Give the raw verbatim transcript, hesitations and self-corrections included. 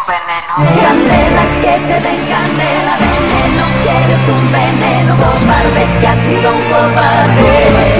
veneno. Candela, que te den candela, veneno, que eres un veneno, cobarde, que has sido un cobarde.